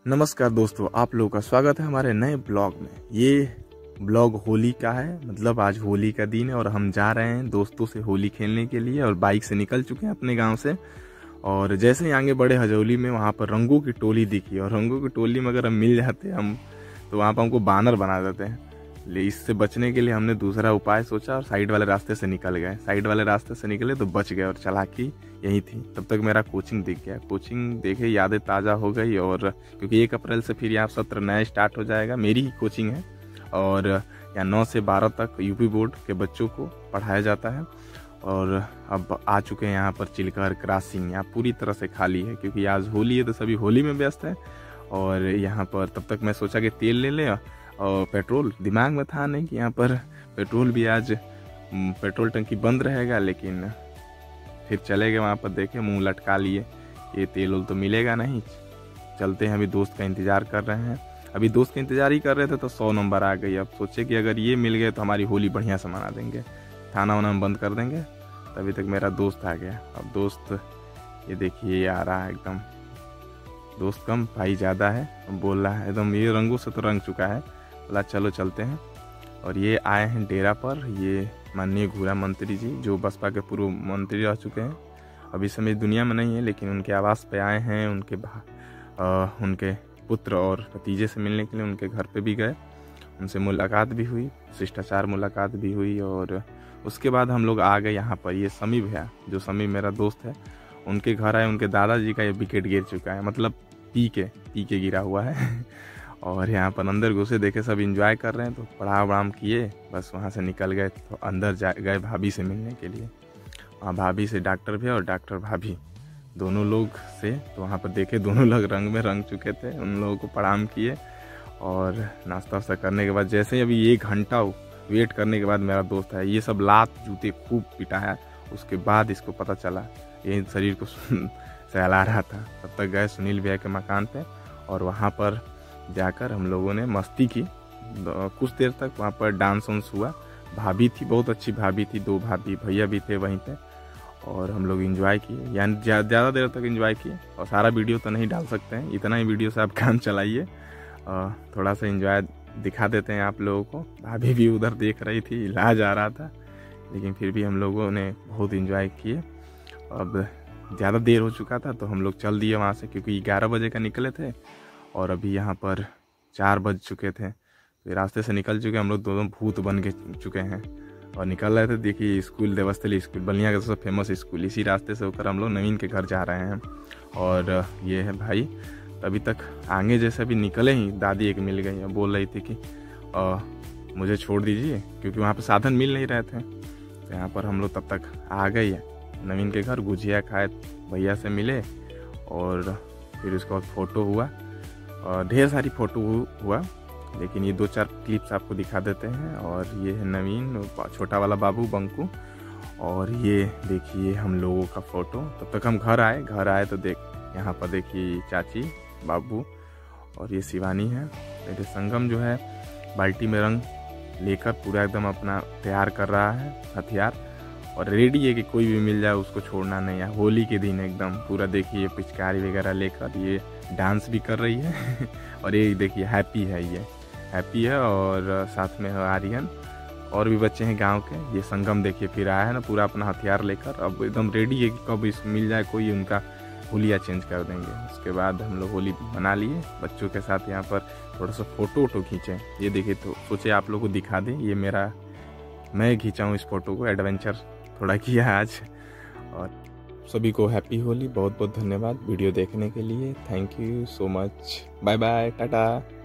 नमस्कार दोस्तों, आप लोगों का स्वागत है हमारे नए ब्लॉग में। ये ब्लॉग होली का है, मतलब आज होली का दिन है और हम जा रहे हैं दोस्तों से होली खेलने के लिए और बाइक से निकल चुके हैं अपने गांव से। और जैसे ही आगे बढ़े हजौली में, वहाँ पर रंगों की टोली दिखी और रंगों की टोली में अगर हम मिल जाते हम तो वहाँ पर हमको बानर बना देते हैं। इससे बचने के लिए हमने दूसरा उपाय सोचा और साइड वाले रास्ते से निकल गए। साइड वाले रास्ते से निकले तो बच गए और चालाकी यही थी। तब तक मेरा कोचिंग दिख गया। कोचिंग देखे यादें ताज़ा हो गई, और क्योंकि 1 अप्रैल से फिर यहाँ सत्र नया स्टार्ट हो जाएगा। मेरी ही कोचिंग है और यहाँ 9 से 12 तक यूपी बोर्ड के बच्चों को पढ़ाया जाता है। और अब आ चुके हैं यहाँ पर चिलकर क्रॉसिंग। यहाँ पूरी तरह से खाली है क्योंकि आज होली है तो सभी होली में व्यस्त है। और यहाँ पर तब तक मैं सोचा कि तेल ले लें, और पेट्रोल दिमाग में था नहीं कि यहाँ पर पेट्रोल भी आज पेट्रोल टंकी बंद रहेगा, लेकिन फिर चले गए वहाँ पर, देखे मुंह लटका लिए ये तेल उल तो मिलेगा नहीं, चलते हैं। अभी दोस्त का इंतज़ार कर रहे हैं। अभी दोस्त का इंतज़ार ही कर रहे थे तो 100 नंबर आ गई। अब सोचे कि अगर ये मिल गए तो हमारी होली बढ़िया से मना देंगे, थाना वाना बंद कर देंगे। तभी तक मेरा दोस्त आ गया। अब दोस्त ये देखिए ये आ रहा है, एकदम दोस्त कम भाई ज़्यादा है, बोल रहा है एकदम, ये रंगों से तो रंग चुका है। बोला चलो चलते हैं। और ये आए हैं डेरा पर, ये माननीय घूरा मंत्री जी जो बसपा के पूर्व मंत्री रह चुके हैं, अभी समय दुनिया में नहीं है, लेकिन उनके आवास पे आए हैं। उनके पुत्र और भतीजे से मिलने के लिए उनके घर पे भी गए, उनसे मुलाकात भी हुई, शिष्टाचार मुलाकात भी हुई। और उसके बाद हम लोग आ गए यहाँ पर। ये समी भैया, जो समी मेरा दोस्त है, उनके घर आए। उनके दादाजी का ये विकेट गिर चुका है, मतलब पी के गिरा हुआ है। और यहाँ पर अंदर घुसे, देखे सब एंजॉय कर रहे हैं तो प्रणाम किए, बस वहाँ से निकल गए। तो अंदर गए भाभी से मिलने के लिए। वहाँ भाभी से डॉक्टर भैया और डॉक्टर भाभी दोनों लोग से, तो वहाँ पर देखे दोनों लोग रंग में रंग चुके थे। उन लोगों को प्रणाम किए और नाश्ता वास्ता करने के बाद, जैसे ही अभी 1 घंटा वेट करने के बाद मेरा दोस्त है, ये सब लात जूते खूब पिटाया। उसके बाद इसको पता चला, ये शरीर को सहला रहा था। तब तक गए सुनील भैया के मकान पे और वहाँ पर जाकर हम लोगों ने मस्ती की। कुछ देर तक वहाँ पर डांस वांस हुआ। भाभी थी, बहुत अच्छी भाभी थी, 2 भाभी, भैया भी थे वहीं पे। और हम लोग एंजॉय किए, यानी ज़्यादा देर तक एंजॉय किए। और सारा वीडियो तो नहीं डाल सकते हैं, इतना ही वीडियो से आप काम चलाइए। थोड़ा सा एंजॉय दिखा देते हैं आप लोगों को। भाभी भी उधर देख रही थी, इलाज आ रहा था, लेकिन फिर भी हम लोगों ने बहुत एंजॉय किए। अब ज़्यादा देर हो चुका था तो हम लोग चल दिए वहाँ से, क्योंकि 11 बजे का निकले थे और अभी यहाँ पर 4 बज चुके थे। फिर रास्ते से निकल चुके हम लोग, दोनों भूत बन के चुके हैं और निकल रहे थे। देखिए स्कूल, देवस्थली स्कूल, बलिया का सबसे फेमस स्कूल, इसी रास्ते से होकर हम लोग नवीन के घर जा रहे हैं। और ये है भाई। अभी तक आगे जैसे अभी निकले ही दादी एक मिल गई, बोल रही थी कि मुझे छोड़ दीजिए, क्योंकि वहाँ पर साधन मिल नहीं रहे थे। तो यहाँ पर हम लोग तब तक आ गई है नवीन के घर, गुजिया खाए, भैया से मिले और फिर उसके बाद फ़ोटो हुआ। और ढेर सारी फ़ोटो हुआ, लेकिन ये 2-4 क्लिप्स आपको दिखा देते हैं। और ये है नवीन, छोटा वाला बाबू बंकू, और ये देखिए हम लोगों का फ़ोटो। तब तक हम घर आए तो यहाँ पर देखिए चाची, बाबू और ये शिवानी है। मेरे संगम जो है बाल्टी में रंग लेकर पूरा एकदम अपना तैयार कर रहा है, हथियार, और रेडी है कि कोई भी मिल जाए उसको छोड़ना नहीं है। होली के दिन एकदम पूरा देखिए पिचकारी वगैरह लेकर ये डांस भी कर रही है। और ये देखिए हैप्पी है, ये हैप्पी है और साथ में है आर्यन, और भी बच्चे हैं गांव के। ये संगम देखिए फिर आया है ना, पूरा अपना हथियार लेकर, अब एकदम रेडी है कि कब इस मिल जाए कोई, उनका होलिया चेंज कर देंगे। उसके बाद हम लोग होली मना लिए बच्चों के साथ। यहाँ पर थोड़ा सा फ़ोटो खींचे, ये देखिए, तो सोचे आप लोगों को दिखा दें। ये मैं खींचा हूँ इस फ़ोटो को, एडवेंचर थोड़ा किया आज। और सभी को हैप्पी होली, बहुत बहुत धन्यवाद वीडियो देखने के लिए। Thank you so much, bye bye, Tata.